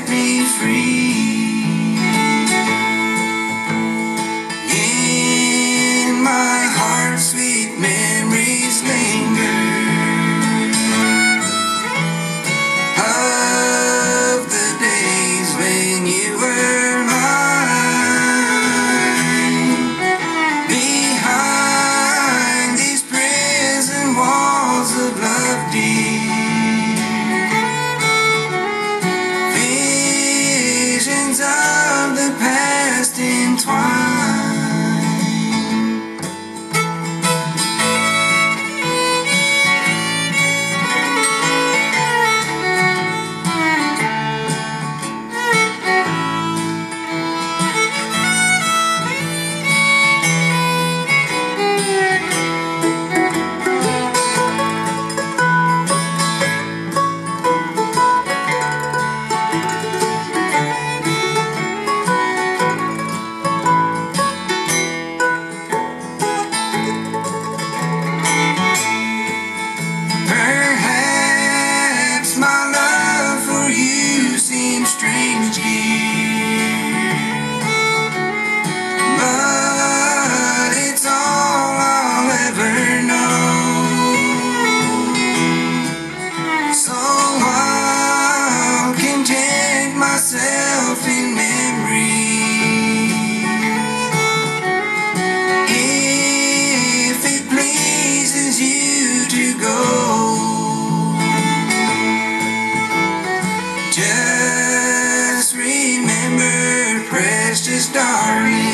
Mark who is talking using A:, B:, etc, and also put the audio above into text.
A: set me free. In my heart, sweet memories linger of the days when you were mine. Behind these prison walls of love deep, visions of the past entwined. Strange dear, but it's all I'll ever know. So I'll content myself in memory, if it pleases you to go. Just remember, precious darling,